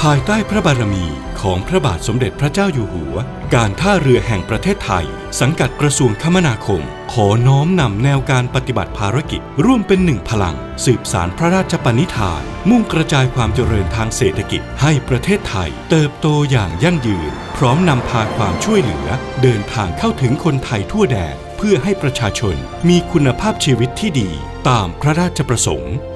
ายใต้พระบารมีของพระบาทสมเด็จพระเจ้าอยู่หัวการท่าเรือแห่งประเทศไทยสังกัดกระทรวงคมนาคมขอน้อมนำแนวการปฏิบัติภารกิจร่วมเป็นหนึ่งพลังสืบสานพระราชปณิธานมุ่งกระจายความเจริญทางเศรษฐกิจให้ประเทศไทยเติบโตอย่างยั่งยืนพร้อมนำพาความช่วยเหลือเดินทางเข้าถึงคนไทยทั่วแดนเพื่อให้ประชาชนมีคุณภาพชีวิตที่ดีตามพระราชประสงค์